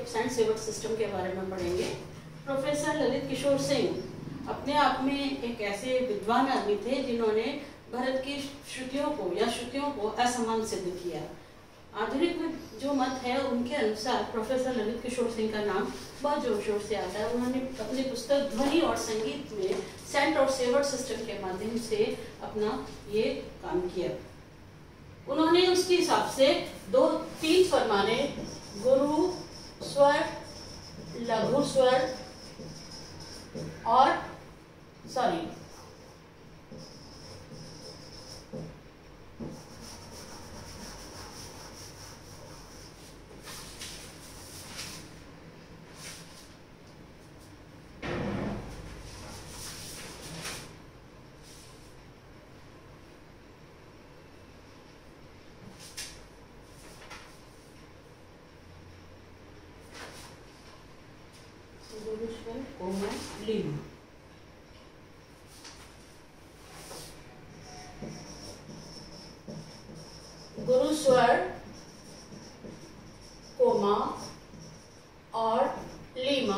Saint Savart system के बारे में पढ़ेंगे। प्रोफेसर ललित किशोर सिंह अपने आप में एक ऐसे विद्वान आदमी थे जिन्होंने भरत की श्रुतियों को असमान सिद्ध किया। आधुनिक जो मत है उनके अनुसार प्रोफेसर ललित किशोर सिंह का नाम बहुत जोर शोर से आता है। उन्होंने अपनी पुस्तक ध्वनि और संगीत में सेंट और सेवर्ट सिस्टम के माध्यम से अपना ये काम किया। उन्होंने उसके हिसाब से 2-3 स्वर माने, गुरु स्वर, लघु स्वर और कोमा लीमा। गुरु स्वर, कोमा और लीमा,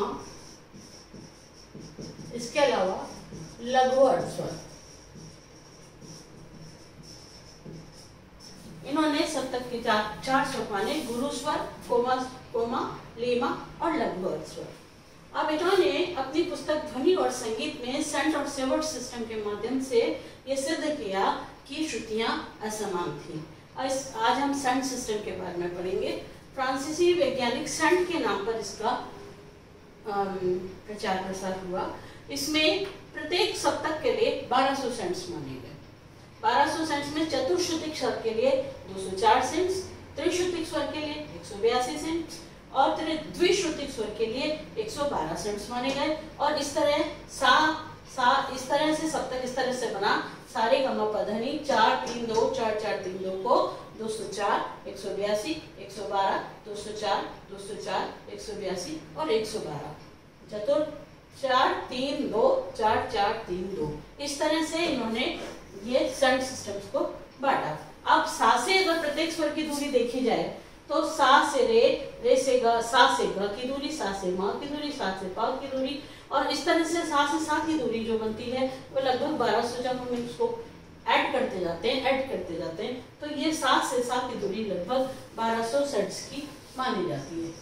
इसके अलावा लघु अर्ध स्वर। इन्होंने सप्तक के 4 स्वर माने, गुरु स्वर, कोमा, लीमा और लघु अर्ध स्वर। अब इन्होंने अपनी पुस्तक ध्वनि और संगीत में सेंट और सेवर्ट सिस्टम के माध्यम से ये सिद्ध किया कि श्रुतियां असमान थी। आज हम सेंट सिस्टम के बारे में पढ़ेंगे। फ्रांसीसी वैज्ञानिक सेंट के नाम पर इसका प्रचार प्रसार हुआ। इसमें प्रत्येक सप्तक के लिए 1200 सेंट्स माने गए। 1200 सेंट्स में चतुश्रुतिक स्वर के लिए 204 सेंट्स, त्रिश्रुतिक स्वर के लिए 182 सेंट्स और द्विश्रुतिक स्वर के लिए 112 सेंट्स माने गए। और इस तरह इस तरह से सप्तक इस तरह से बना, सारे गमा पधनी 4-3-2 4-4-3-2 को 204, 182, 112, 204, 204, 182 और 112। चतुर 4-3-2 4-4-3-2 इस तरह से इन्होंने ये सेंट सिस्टम्स को बांटा। अब सा से अगर प्रत्येक स्वर की दूरी देखी जाए तो सा से रे से ग, सा से ग की दूरी, सा से म की दूरी, सा से प की दूरी और इस तरह से सा की दूरी जो बनती है वो लगभग 1200। जब हम इसको ऐड करते जाते हैं तो ये सा से सा की दूरी लगभग 1200 सेंट्स की मानी जाती है।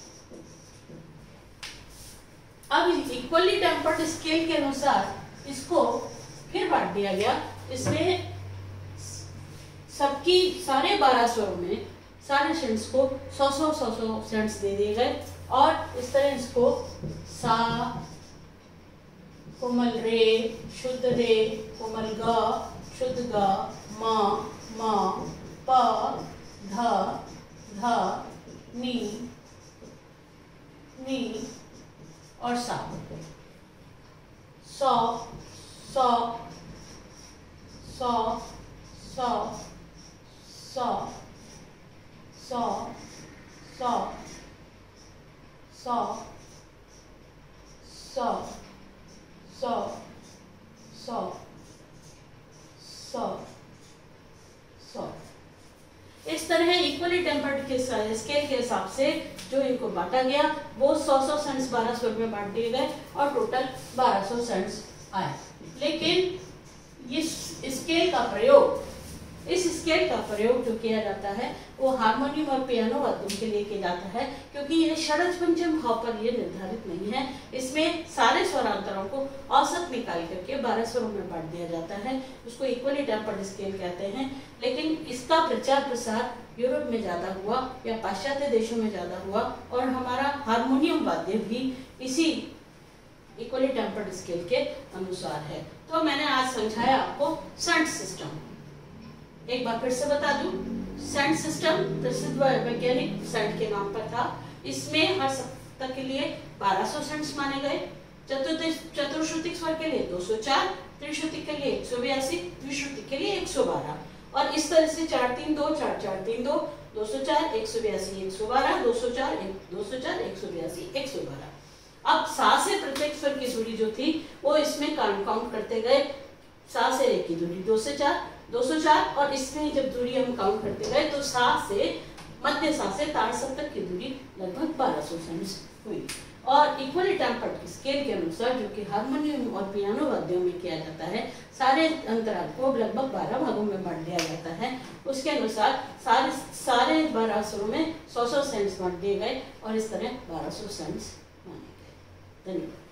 अब इक्वली टेम्पर्ड स्केल के अनुसार इसको फिर बांट दिया गया। इसमें सबकी सारे 12 स्वरों में सारे सेंट्स को 100 सेंट्स दे दिए गए और इस तरह इसको सा, कोमल रे, शुद्ध रे, कोमल ग, शुद्ध ग, म, प, ध, नी और सा, सौ इस तरह इक्वली टेम्पर्ड के स्केल के हिसाब से जो इनको बांटा गया वो 100 सेंट्स 12 स्वर में बांट दिए गए और टोटल 1200 सेंट्स आए। लेकिन इस स्केल का प्रयोग जो किया जाता है वो हारमोनियम और पियानो वाद्यों के लिए किया जाता है, क्योंकि ये षड्ज पंचम भाव पर ये निर्धारित नहीं है। इसमें सारे स्वरांतरों को औसत निकाल करके 12 स्वरों में बांट दिया जाता है। उसको इक्वली टेम्पर्ड स्केल कहते हैं। लेकिन इसका प्रचार प्रसार यूरोप में ज़्यादा हुआ या पाश्चात्य देशों में ज़्यादा हुआ और हमारा हारमोनियम वाद्य भी इसी इक्वली टेम्पर्ड स्केल के अनुसार है। तो मैंने आज समझाया आपको सेंट सिस्टम। एक बार फिर से बता दूं, सेंट सिस्टम प्रसिद्ध वैज्ञानिक सेंट के नाम पर था। इसमें हर सप्तक के लिए 1200 सेंट्स माने गए। चतुश्रुतिक स्वर के लिए 204, त्रिश्रुतिक के लिए 182, द्विश्रुतिक के लिए 112 और इस तरह से 4-3-2 4-4-3-2 204 182 112 204 182 112। अब सा से प्रत्येक स्वर की दूरी जो थी वो इसमें काउंट करते गए। सा से रे की दूरी 204 और इसमें जब दूरी हम काउंट करते गए तो सा से मध्य सा से ताड़ सप्तक की दूरी लगभग 1200 सेंट्स हुई। और इक्वली टेम्पर्ड स्केल के अनुसार, जो कि हारमोनियम और पियानो वाद्यों में किया जाता है, सारे अंतराल को लगभग 12 भागों में बांट दिया जाता है। उसके अनुसार सारे 12 सुरों में 100 सेंट्स बांट दिए गए और इस तरह 1200 सेंट्स माने गए। धन्यवाद।